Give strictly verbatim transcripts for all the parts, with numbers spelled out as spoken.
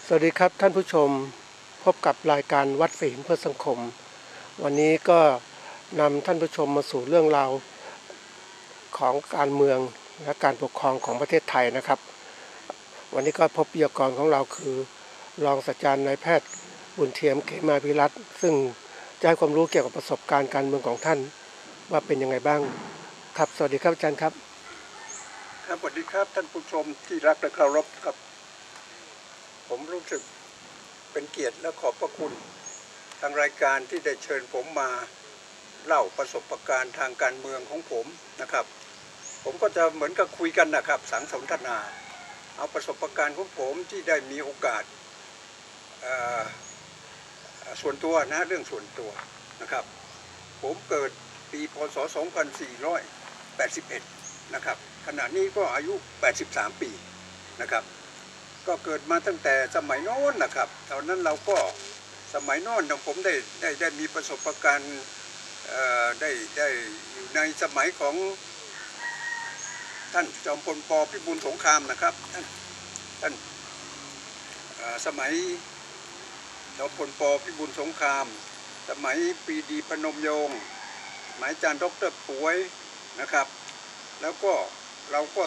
สวัสดีครับท่านผู้ชมพบกับรายการวัดศีลเพื่อสังคมวันนี้ก็นำท่านผู้ชมมาสู่เรื่องราวของการเมืองและการปกครองของประเทศไทยนะครับวันนี้ก็พบวิทยากรของเราคือรองศาสตราจารย์นายแพทย์บุญเทียมเขมาภิรัตน์ซึ่งจะให้ความรู้เกี่ยวกับประสบการณ์การเมืองของท่านว่าเป็นยังไงบ้างครับสวัสดีครับอาจารย์ครับครับสวัสดีครับท่านผู้ชมที่รักและเคารพครับผมรู้สึกเป็นเกียรติและขอบพระคุณทางรายการที่ได้เชิญผมมาเล่าประสบการณ์ทางการเมืองของผมนะครับผมก็จะเหมือนกับคุยกันนะครับสังสนทนาเอาประสบการณ์ของผมที่ได้มีโอกาสส่วนตัวนะเรื่องส่วนตัวนะครับผมเกิดปีพ.ศ. สองพันสี่ร้อยแปดสิบเอ็ดนะครับขณะนี้ก็อายุแปดสิบสามปีนะครับก็เกิดมาตั้งแต่สมัยโน้นนะครับตอนนั้นเราก็สมัยโน้นผมได้ได้ได้มีประสบการณ์ได้ได้อยู่ในสมัยของท่านจอมพล ป.พิบูลสงครามนะครับท่านท่านสมัยจอมพล ป.พิบูลสงครามสมัยปรีดีพนมยงค์สมัยอาจารย์ดร.ป่วยนะครับแล้วก็เราก็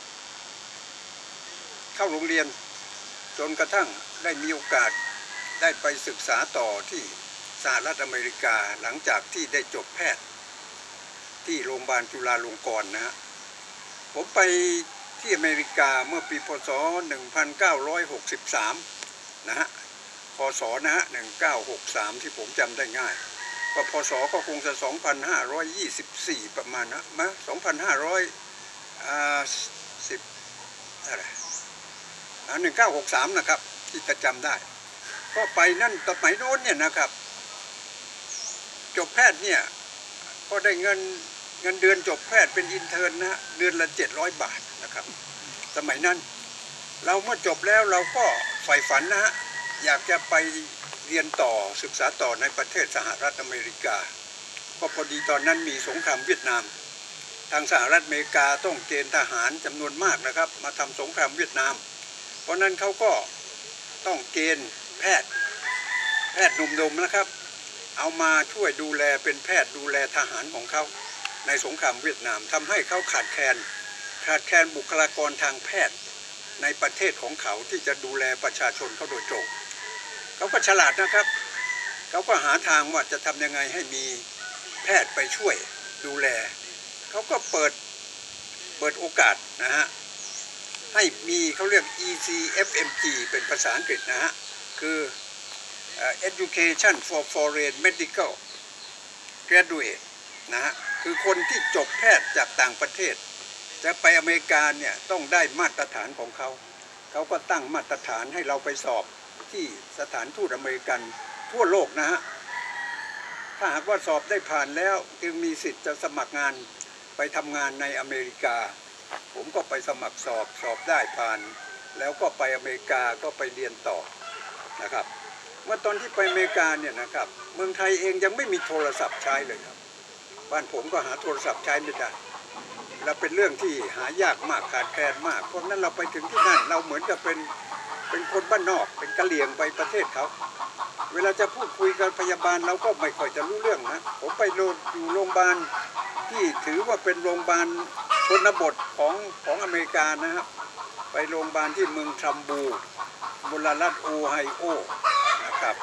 เข้าโรงเรียนจนกระทั่งได้มีโอกาสได้ไปศึกษาต่อที่สหรัฐอเมริกาหลังจากที่ได้จบแพทย์ที่โรงพยาบาลจุฬาลงกรณ์นะฮะผมไปที่อเมริกาเมื่อปีพ.ศ. หนึ่งพันเก้าร้อยหกสิบสามนะฮะพ.ศ. นะฮะหนึ่งพันเก้าร้อยหกสิบสามที่ผมจำได้ง่ายก็พ.ศ. ก็คงจะสองพันห้าร้อยยี่สิบสี่ประมาณนะมั้ยสองพันห้าร้อยสิบอะไรหนึ่งพันเก้าร้อยหกสิบสามนะครับที่จะจำได้ก็ไปนั่นสมัยโน้นเนี่ยนะครับจบแพทย์เนี่ยก็ได้เงินเงินเดือนจบแพทย์เป็นอินเทอร์นนะฮะเดือนละเจ็ดร้อยบาทนะครับสมัยนั้นเราเมื่อจบแล้วเราก็ใฝ่ฝันนะฮะอยากจะไปเรียนต่อศึกษาต่อในประเทศสหรัฐอเมริกาก็พอดีตอนนั้นมีสงครามเวียดนามทางสหรัฐอเมริกาต้องเกณฑ์ทหารจำนวนมากนะครับมาทำสงครามเวียดนามเพราะนั้นเขาก็ต้องเกณฑ์แพทย์แพทย์หนุ่มๆนะครับเอามาช่วยดูแลเป็นแพทย์ดูแลทหารของเขาในสงครามเวียดนามทำให้เขาขาดแคลนขาดแคลนบุคลากรทางแพทย์ในประเทศของเขาที่จะดูแลประชาชนเขาโดยตรงเขาก็ฉลาดนะครับเขาก็หาทางว่าจะทำยังไงให้มีแพทย์ไปช่วยดูแลเขาก็เปิดเปิดโอกาสนะฮะให้มีเขาเรียก อี ซี เอฟ เอ็ม จี เป็นภาษาอังกฤษนะฮะคือ Education for Foreign Medical Graduate นะฮะคือคนที่จบแพทย์จากต่างประเทศจะไปอเมริกาเนี่ยต้องได้มาตรฐานของเขาเขาก็ตั้งมาตรฐานให้เราไปสอบที่สถานทูตอเมริกันทั่วโลกนะฮะถ้าหากว่าสอบได้ผ่านแล้วจึงมีสิทธิ์จะสมัครงานไปทำงานในอเมริกาผมก็ไปสมัครสอบสอบได้ผ่านแล้วก็ไปอเมริกาก็ไปเรียนต่อนะครับเมื่อตอนที่ไปอเมริกาเนี่ยนะครับเมืองไทยเองยังไม่มีโทรศัพท์ใช้เลยครับบ้านผมก็หาโทรศัพท์ใช้ไม่ได้และเป็นเรื่องที่หายากมากขาดแคลนมากเพราะนั้นเราไปถึงที่นั่นเราเหมือนกับเป็นเป็นคนบ้านนอกเป็นกะเหรี่ยงไปประเทศเขาเวลาจะพูดคุยกับพยาบาลเราก็ไม่ค่อยจะรู้เรื่องนะผมไปอยู่โรงพยาบาลที่ถือว่าเป็นโรงพยาบาลชนบทของของอเมริกานะครับไปโรงพยาบาลที่เมืองทรัมบูมลรัฐโอไฮโอนะครับ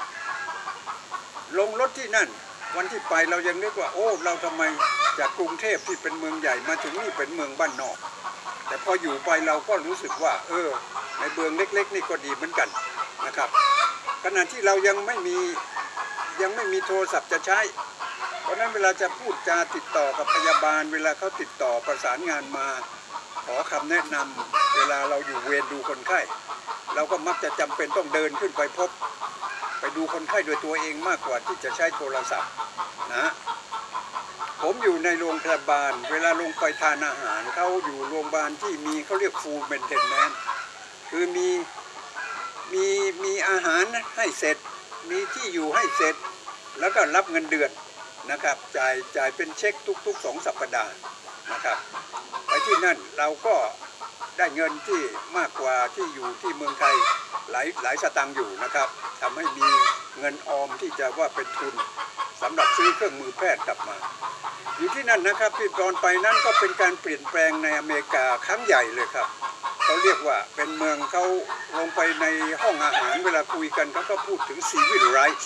ลงรถที่นั่นวันที่ไปเรายังนึกว่าโอ้เราทำไมจากกรุงเทพที่เป็นเมืองใหญ่มาถึงนี่เป็นเมืองบ้านนอกแต่พออยู่ไปเราก็รู้สึกว่าเออในเมืองเล็กๆนี่ก็ดีเหมือนกันนะครับขณะที่เรายังไม่มียังไม่มีโทรศัพท์จะใช้เพราะนั้นเวลาจะพูดจาติดต่อกับพยาบาลเวลาเขาติดต่อประสานงานมาขอคำแนะนำเวลาเราอยู่เวรดูคนไข้เราก็มักจะจำเป็นต้องเดินขึ้นไปพบไปดูคนไข้โดยตัวเองมากกว่าที่จะใช้โทรศัพท์นะผมอยู่ในโรงพยาบาลเวลาลงไปทานอาหารเขาอยู่โรงพยาบาลที่มีเขาเรียก full maintenance คือมีมีมีอาหารให้เสร็จมีที่อยู่ให้เสร็จแล้วก็รับเงินเดือนนะครับจ่ายจ่ายเป็นเช็คทุกๆสองสัปดาห์นะครับไปที่นั่นเราก็ได้เงินที่มากกว่าที่อยู่ที่เมืองไทยหลายหลายสตางค์อยู่นะครับทำให้มีเงินออมที่จะว่าเป็นทุนสำหรับซื้อเครื่องมือแพทย์กลับมาอยู่ที่นั่นนะครับที่ตอนไปนั้นก็เป็นการเปลี่ยนแปลงในอเมริกาครั้งใหญ่เลยครับเขาเรียกว่าเป็นเมืองเขาลงไปในห้องอาหารเวลาคุยกันเขาก็พูดถึง civil rights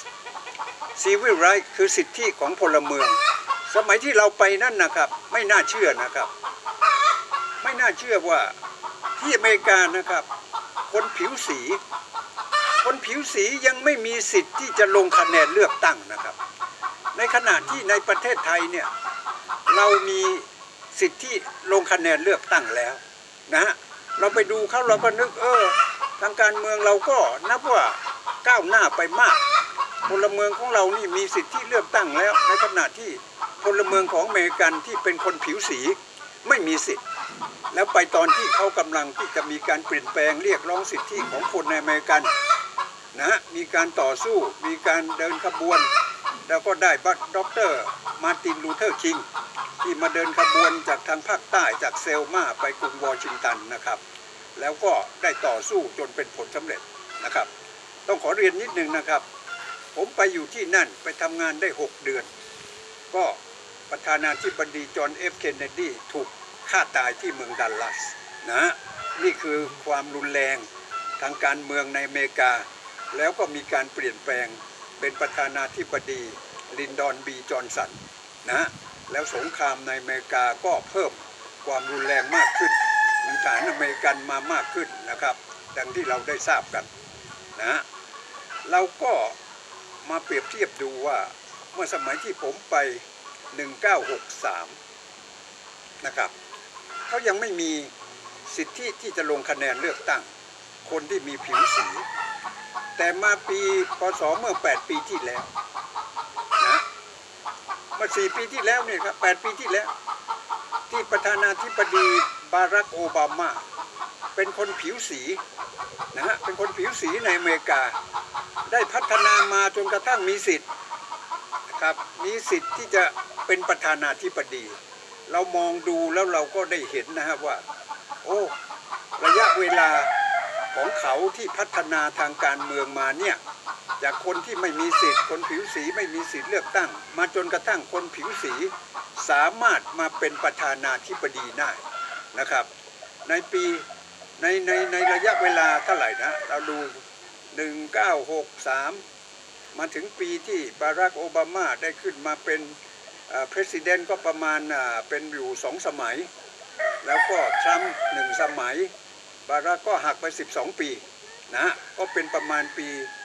civil rights คือสิทธิของพลเมืองสมัยที่เราไปนั่นนะครับไม่น่าเชื่อนะครับไม่น่าเชื่อว่าที่อเมริกานะครับคนผิวสีคนผิวสียังไม่มีสิทธิ์ที่จะลงคะแนนเลือกตั้งนะครับในขณะที่ในประเทศไทยเนี่ยเรามีสิทธิลงคะแนนเลือกตั้งแล้วนะฮะเราไปดูเขาเราก็นึกเออทางการเมืองเราก็นับว่าก้าวหน้าไปมากพลเมืองของเรานี่มีสิทธิเลือกตั้งแล้วในขณะที่พลเมืองของอเมริกันที่เป็นคนผิวสีไม่มีสิทธิ์แล้วไปตอนที่เขากำลังที่จะมีการเปลี่ยนแปลงเรียกร้องสิทธิของคนในอเมริกันนะมีการต่อสู้มีการเดินขบวนแล้วก็ได้บัตรด็อกเตอร์มาร์ตินลูเทอร์คิงที่มาเดินขบวนจากทางภาคใต้จากเซลมาไปกรุงวอชิงตันนะครับแล้วก็ได้ต่อสู้จนเป็นผลสำเร็จนะครับต้องขอเรียนนิดนึงนะครับผมไปอยู่ที่นั่นไปทำงานได้หกเดือนก็ประธานาธิบดีจอห์นเอฟเคนเนดีถูกฆ่าตายที่เมืองดัลลัสนะนี่คือความรุนแรงทางการเมืองในอเมริกาแล้วก็มีการเปลี่ยนแปลงเป็นประธานาธิบดีลินดอนบีจอห์นสันนะแล้วสงครามในอเมริกาก็เพิ่มความรุนแรงมากขึ้นมีฐานอเมริกันมามากขึ้นนะครับดังที่เราได้ทราบกันนะเราก็มาเปรียบเทียบดูว่าเมื่อสมัยที่ผมไปหนึ่งเก้าหกสามนะครับเขายังไม่มีสิทธิที่จะลงคะแนนเลือกตั้งคนที่มีผิวสีแต่มาปีพ.ศ.เมื่อแปดปีที่แล้วนะเมื่อสี่ปีที่แล้วเนี่ยครับแปดปีที่แล้วที่ประธานาธิบดีบารักโอบามาเป็นคนผิวสีนะฮะเป็นคนผิวสีในอเมริกาได้พัฒนามาจนกระทั่งมีสิทธิ์นะครับมีสิทธิ์ที่จะเป็นประธานาธิบดีเรามองดูแล้วเราก็ได้เห็นนะครับว่าโอ้ระยะเวลาของเขาที่พัฒนาทางการเมืองมาเนี่ยจากคนที่ไม่มีสิทธิ์คนผิวสีไม่มีสิทธิ์เลือกตั้งมาจนกระทั่งคนผิวสีสามารถมาเป็นประธานาธิบดีได้นะครับในปีในในในระยะเวลาเท่าไหร่นะเราดูหนึ่งเก้าหกสามมาถึงปีที่บารักโอบามาได้ขึ้นมาเป็นประธานาธิบดีก็ประมาณเป็นอยู่สองสมัยแล้วก็ทรัมป์หนึ่งสมัยบารักก็หักไปสิบสองปีนะก็เป็นประมาณปี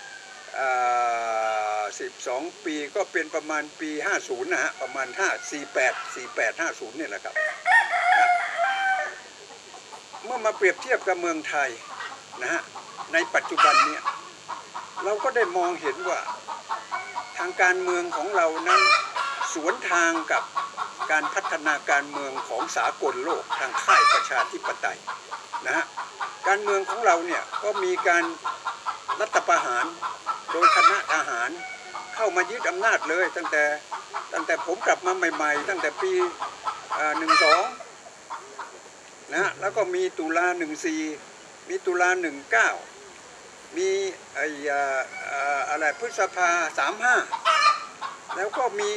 สิบสองปีก็เป็นประมาณปีห้าสิบนะฮะประมาณห้าสี่แปด สี่แปด ห้าสิบเนี่ยแหละครับนะเมื่อมาเปรียบเทียบกับเมืองไทยนะฮะในปัจจุบันเนี่ยเราก็ได้มองเห็นว่าทางการเมืองของเรานั้นสวนทางกับการพัฒนาการเมืองของสากลโลกทางค่ายประชาธิปไตยนะฮะการเมืองของเราเนี่ยก็มีการรัฐประหารโดยคณะทหารเข้ามายึดอำนาจเลยตั้งแต่ตั้งแต่ผมกลับมาใหม่ๆตั้งแต่ปีหนึ่งสองนะแล้วก็มีตุลาหนึ่งสี่มีตุลาหนึ่งเก้ามีไอ้อะไรพฤษภาสามห้าแล้วก็มี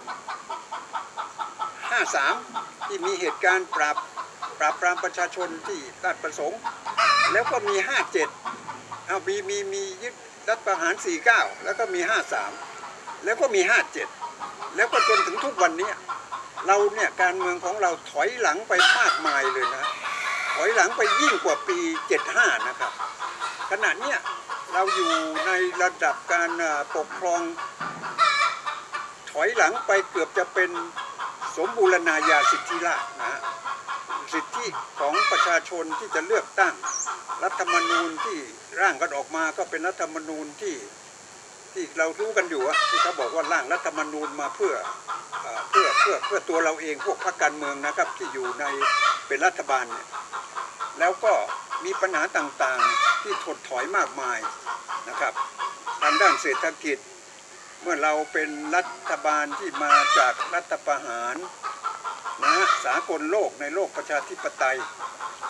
ห้าสามที่มีเหตุการณ์ปราบปราบปรามประชาชนที่ราชประสงค์แล้วก็มีห้าเจ็ดเอามีมีมียึดรัฐประหารสี่เก้าแล้วก็มีห้าสามแล้วก็มีห้าเจ็ดแล้วก็จนถึงทุกวันนี้เราเนี่ยการเมืองของเราถอยหลังไปมากมายเลยนะถอยหลังไปยิ่งกว่าปีเจ็ดห้านะครับขณะเนี้ยเราอยู่ในระดับการปกครองถอยหลังไปเกือบจะเป็นสมบูรณาญาสิทธิราชย์นะสิทธิของประชาชนที่จะเลือกตั้งรัฐธรรมนูญที่ร่างกันออกมาก็เป็นรัฐธรรมนูญที่ที่เรารู้กันอยู่ที่เขาบอกว่าร่างรัฐธรรมนูญมาเพื่อเพื่อเพื่อเพื่อตัวเราเองพวกพรรคการเมืองนะครับที่อยู่ในเป็นรัฐบาลเนี่ยแล้วก็มีปัญหาต่างๆที่ถดถอยมากมายนะครับทางด้านเศรษฐกิจเมื่อเราเป็นรัฐบาลที่มาจากรัฐประหารนะฮะสากลโลกในโลกประชาธิปไตย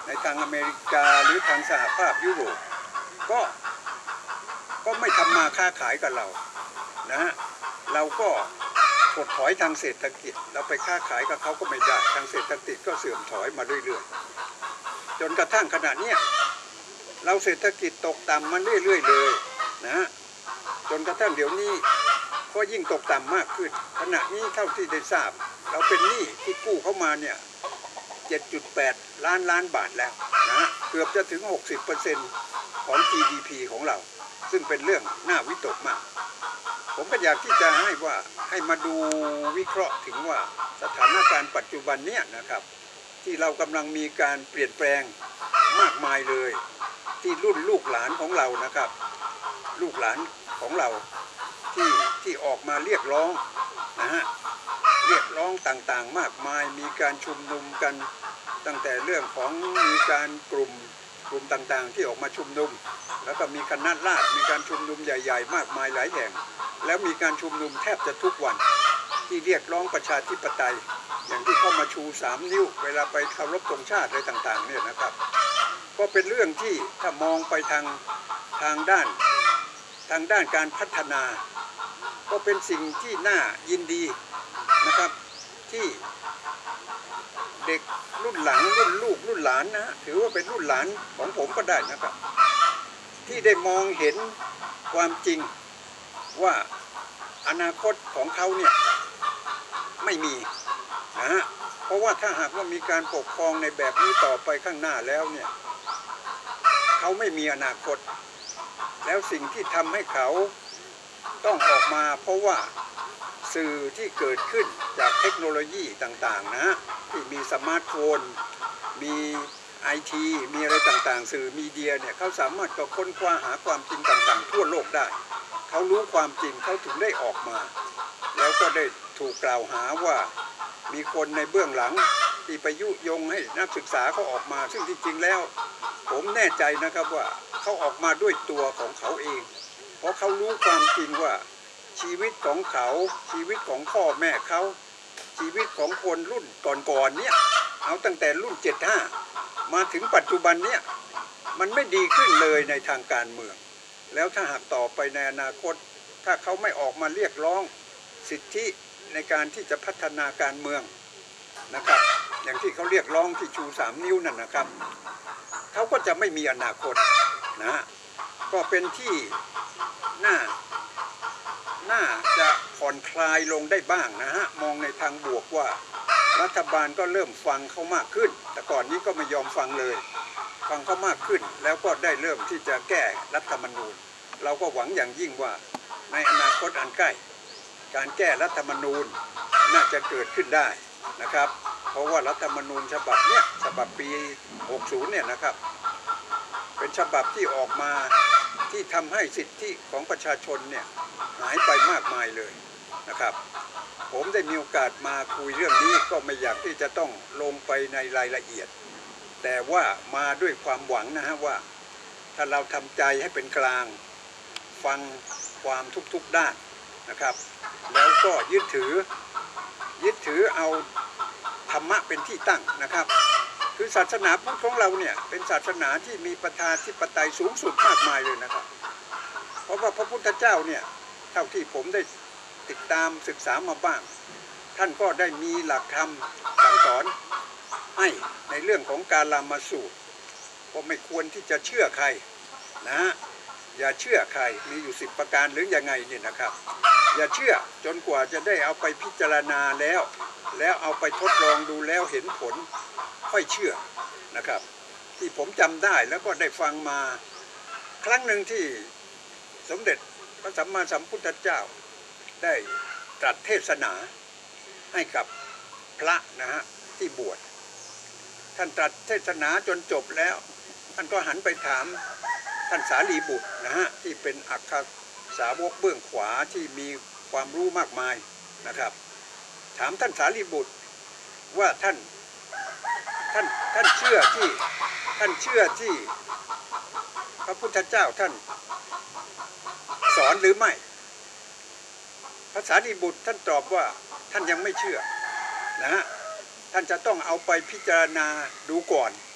ในทางอเมริกาหรือทางสหภาพยุโรปก็ก็ไม่ทำมาค้าขายกับเรานะฮะเราก็ถดถอยทางเศรษฐกิจเราไปค้าขายกับเขาก็ไม่ได้ทางเศรษฐกิจก็เสื่อมถอยมาเรื่อยๆจนกระทั่งขณะนี้เราเศรษฐกิจตกต่ำมาเรื่อยๆเลยนะฮะจนกระทั่งเดี๋ยวนี้ก็ยิ่งตกต่ำมากขึ้นขณะนี้เท่าที่ได้ทราบเราเป็นหนี้ที่กู้เข้ามาเนี่ย เจ็ดจุดแปด ล้านล้านบาทแล้วนะเกือบจะถึง หกสิบเปอร์เซ็นต์ ของ จี ดี พี ของเราซึ่งเป็นเรื่องน่าวิตกมากผมก็อยากที่จะให้ว่าให้มาดูวิเคราะห์ถึงว่าสถานการณ์ปัจจุบันเนี้ยนะครับที่เรากำลังมีการเปลี่ยนแปลงมากมายเลยที่รุ่นลูกหลานของเรานะครับลูกหลานของเราที่ที่ออกมาเรียกร้องนะฮะเรียกร้องต่างๆมากมายมีการชุมนุมกันตั้งแต่เรื่องของมีการกลุ่มกลุ่มต่างๆที่ออกมาชุมนุมแล้วก็มีคณะราษฎรมีการชุมนุมใหญ่ๆมากมายหลายแห่งแล้วมีการชุมนุมแทบจะทุกวันที่เรียกร้องประชาธิปไตยอย่างที่เข้ามาชูสามนิ้วเวลาไปเคารพธงชาติอะไรต่างๆเนี่ยนะครับก็เป็นเรื่องที่ถ้ามองไปทางทางด้านทางด้านการพัฒนาก็เป็นสิ่งที่น่ายินดีนะครับที่เด็กรุ่นหลังรุ่นลูกรุ่นหลานนะถือว่าเป็นรุ่นหลานของผมก็ได้นะครับที่ได้มองเห็นความจริงว่าอนาคตของเขาเนี่ยไม่มีนะฮะเพราะว่าถ้าหากว่ามีการปกครองในแบบนี้ต่อไปข้างหน้าแล้วเนี่ยเขาไม่มีอนาคตแล้วสิ่งที่ทำให้เขาต้องออกมาเพราะว่าสื่อที่เกิดขึ้นจากเทคโนโลยีต่างๆนะที่มีสมาร์ทโฟนมีไอทีมีอะไรต่างๆสื่อมีเดียเนี่ยเขาสามารถก็ค้นคว้าหาความจริงต่างๆทั่วโลกได้เขารู้ความจริงเขาถึงได้ออกมาแล้วก็ได้ถูกกล่าวหาว่ามีคนในเบื้องหลังที่ไปยุยงให้นักศึกษาเขาออกมาซึ่งจริงๆแล้วผมแน่ใจนะครับว่าเขาออกมาด้วยตัวของเขาเองเพราะเขารู้ความจริงว่าชีวิตของเขาชีวิตของพ่อแม่เขาชีวิตของคนรุ่นก่อนๆเนี่ยเอาตั้งแต่รุ่นเจ็ดสิบห้ามาถึงปัจจุบันเนี่ยมันไม่ดีขึ้นเลยในทางการเมืองแล้วถ้าหากต่อไปในอนาคตถ้าเขาไม่ออกมาเรียกร้องสิทธิในการที่จะพัฒนาการเมืองนะครับอย่างที่เขาเรียกร้องที่ชูสามนิ้วนั่นนะครับเขาก็จะไม่มีอนาคตนะก็เป็นที่น่าน่าจะผ่อนคลายลงได้บ้างนะฮะมองในทางบวกว่ารัฐบาลก็เริ่มฟังเขามากขึ้นแต่ก่อนนี้ก็ไม่ยอมฟังเลยฟังเขามากขึ้นแล้วก็ได้เริ่มที่จะแก้รัฐธรรมนูญเราก็หวังอย่างยิ่งว่าในอนาคตอันใกล้การแก้รัฐธรรมนูญน่าจะเกิดขึ้นได้นะครับเพราะว่ารัฐธรรมนูญฉบับเนี้ยฉบับปีหกสิบเนี่ยนะครับเป็นฉบับที่ออกมาที่ทำให้สิทธิของประชาชนเนี่ยหายไปมากมายเลยนะครับผมได้มีโอกาสมาคุยเรื่องนี้ก็ไม่อยากที่จะต้องลงไปในรายละเอียดแต่ว่ามาด้วยความหวังนะฮะว่าถ้าเราทำใจให้เป็นกลางฟังความทุกๆด้านนะครับแล้วก็ยึดถือยึดถือเอาธรรมะเป็นที่ตั้งนะครับคือศาสนาพุทธของเราเนี่ยเป็นศาสนาที่มีประชาธิปไตยสูงสุดมากมายเลยนะครับเพราะว่าพระพุทธเจ้าเนี่ยเท่าที่ผมได้ติดตามศึกษามาบ้างท่านก็ได้มีหลักธรรมสั่งสอนให้ในเรื่องของการละมาสูตรก็ไม่ควรที่จะเชื่อใครนะอย่าเชื่อใครมีอยู่สิบประการหรือยังไงเนี่ยนะครับอย่าเชื่อจนกว่าจะได้เอาไปพิจารณาแล้วแล้วเอาไปทดลองดูแล้วเห็นผลค่อยเชื่อนะครับที่ผมจำได้แล้วก็ได้ฟังมาครั้งหนึ่งที่สมเด็จพระสัมมาสัมพุทธเจ้าได้ตรัสเทศนาให้กับพระนะฮะที่บวชท่านตรัสเทศนาจนจบแล้วท่านก็หันไปถามท่านสารีบุตรนะฮะที่เป็นอัครสาวกเบื้องขวาที่มีความรู้มากมายนะครับถามท่านสารีบุตรว่าท่านท่านท่านเชื่อที่ท่านเชื่อที่พระพุทธเจ้าท่านสอนหรือไม่พระสารีบุตรท่านตอบว่าท่านยังไม่เชื่อนะฮะท่านจะต้องเอาไปพิจารณาดูก่อน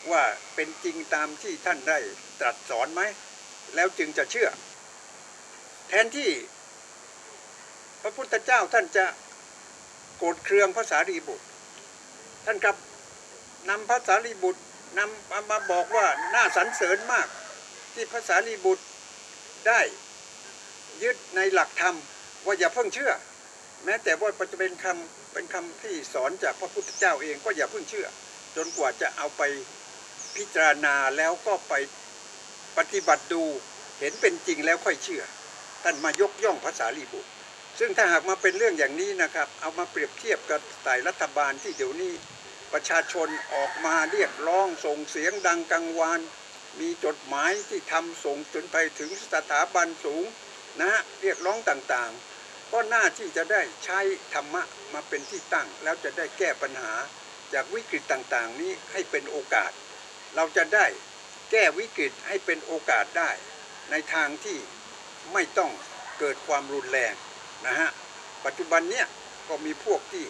ว่าเป็นจริงตามที่ท่านได้ตรัสสอนไหมแล้วจึงจะเชื่อแทนที่พระพุทธเจ้าท่านจะโกรธเคืองพระสารีบุตรท่านกลับนำพระสารีบุตรนำมาบอกว่าน่าสรรเสริญมากที่พระสารีบุตรได้ยึดในหลักธรรมว่าอย่าเพิ่งเชื่อแม้แต่ว่าจะเป็นคำเป็นคำที่สอนจากพระพุทธเจ้าเองก็อย่าเพิ่งเชื่อจนกว่าจะเอาไปพิจารณาแล้วก็ไปปฏิบัติดูเห็นเป็นจริงแล้วค่อยเชื่อท่านมายกย่องพระสารีบุตรซึ่งถ้าหากมาเป็นเรื่องอย่างนี้นะครับเอามาเปรียบเทียบกับสายรัฐบาลที่เดี๋ยวนี้ประชาชนออกมาเรียกร้องส่งเสียงดังกังวานมีจดหมายที่ทำส่งจนไปถึงสถาบันสูงนะฮะเรียกร้องต่างๆก็น่าที่จะได้ใช้ธรรมะมาเป็นที่ตั้งแล้วจะได้แก้ปัญหาจากวิกฤตต่างๆนี้ให้เป็นโอกาสเราจะได้แก้วิกฤตให้เป็นโอกาสได้ในทางที่ไม่ต้องเกิดความรุนแรงนะฮะปัจจุบันเนี้ยก็มีพวกที่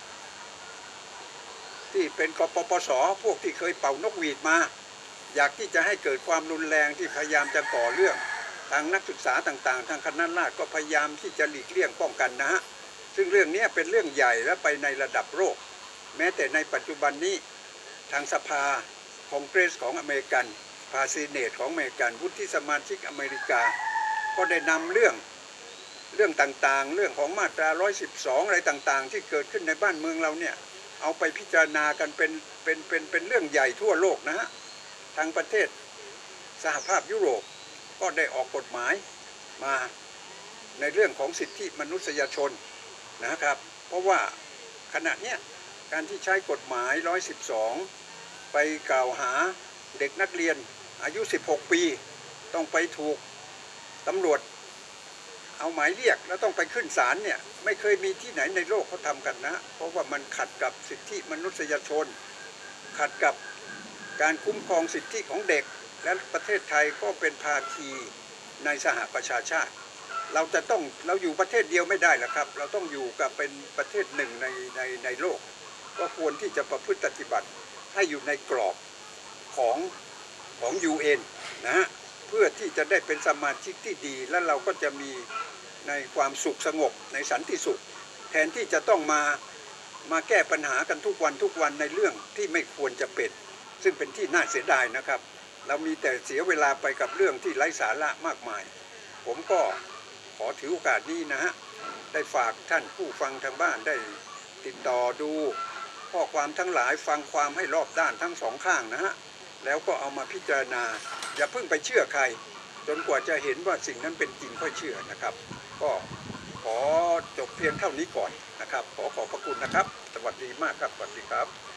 ที่เป็นกปปส.พวกที่เคยเป่านกหวีดมาอยากที่จะให้เกิดความรุนแรงที่พยายามจะก่อเรื่องทางนักศึกษาต่างๆทางคณะราษฎรก็พยายามที่จะหลีกเลี่ยงป้องกันนะฮะซึ่งเรื่องนี้เป็นเรื่องใหญ่และไปในระดับโลกแม้แต่ในปัจจุบันนี้ทางสภาคองเกรสของอเมริกันพาซีเนตของอเมริกันวุฒิสมาชิกอเมริกาก็ได้นำเรื่องเรื่องต่างๆเรื่องของมาตราหนึ่งร้อยสิบสองอะไรต่างๆที่เกิดขึ้นในบ้านเมืองเราเนี่ยเอาไปพิจารณากันเป็นเป็นเป็นเป็นเรื่องใหญ่ทั่วโลกนะฮะทางประเทศสหภาพยุโรปก็ได้ออกกฎหมายมาในเรื่องของสิทธิมนุษยชนนะครับเพราะว่าขณะเนี้ยการที่ใช้กฎหมายหนึ่งร้อยสิบสองไปกล่าวหาเด็กนักเรียนอายุสิบหกปีต้องไปถูกตำรวจเอาหมายเรียกแล้วต้องไปขึ้นศาลเนี่ยไม่เคยมีที่ไหนในโลกเขาทำกันนะเพราะว่ามันขัดกับสิทธิมนุษยชนขัดกับการคุ้มครองสิทธิของเด็กและประเทศไทยก็เป็นภาคีในสหประชาชาติเราจะต้องเราอยู่ประเทศเดียวไม่ได้หรอกครับเราต้องอยู่กับเป็นประเทศหนึ่งในในในโลกก็ควรที่จะประพฤติปฏิบัติให้อยู่ในกรอบของของ ยู เอ็น นะฮะเพื่อที่จะได้เป็นสมาชิกที่ดีและเราก็จะมีในความสุขสงบในสันติสุขแทนที่จะต้องมามาแก้ปัญหากันทุกวันทุกวันในเรื่องที่ไม่ควรจะเป็นซึ่งเป็นที่น่าเสียดายนะครับเรามีแต่เสียเวลาไปกับเรื่องที่ไร้สาระมากมายผมก็ขอถือโอกาสนี้นะฮะได้ฝากท่านผู้ฟังทางบ้านได้ติดต่อดูข้อความทั้งหลายฟังความให้รอบด้านทั้งสองข้างนะฮะแล้วก็เอามาพิจารณาอย่าเพิ่งไปเชื่อใครจนกว่าจะเห็นว่าสิ่งนั้นเป็นจริงค่อยเชื่อนะครับก็ขอจบเพียงเท่านี้ก่อนนะครับขอขอบพระคุณนะครับสวัสดีมากครับสวัสดีครับ